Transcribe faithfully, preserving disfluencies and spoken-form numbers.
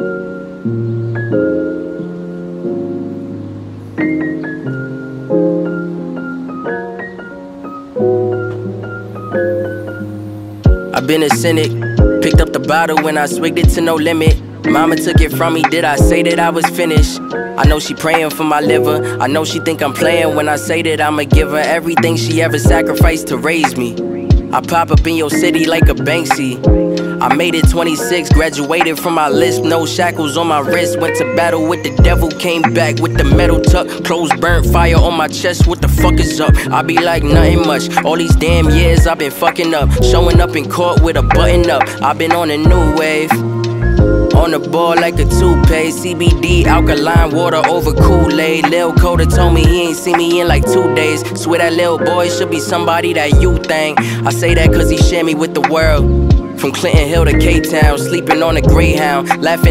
I've been a cynic, picked up the bottle when I swigged it to no limit. Mama took it from me, did I say that I was finished? I know she praying for my liver, I know she think I'm playing when I say that I'ma give her everything she ever sacrificed to raise me. I pop up in your city like a Banksy. I made it twenty-six, graduated from my list, no shackles on my wrist. Went to battle with the devil, came back with the metal tuck. Clothes burnt, fire on my chest, what the fuck is up? I be like nothing much, all these damn years I've been fucking up. Showing up in court with a button up, I've been on a new wave. On the ball like a toupee, C B D, alkaline water over Kool-Aid. Lil Coda told me he ain't seen me in like two days. Swear that little boy should be somebody that you think. I say that cause he share me with the world. From Clinton Hill to K-Town, sleeping on a Greyhound, laughing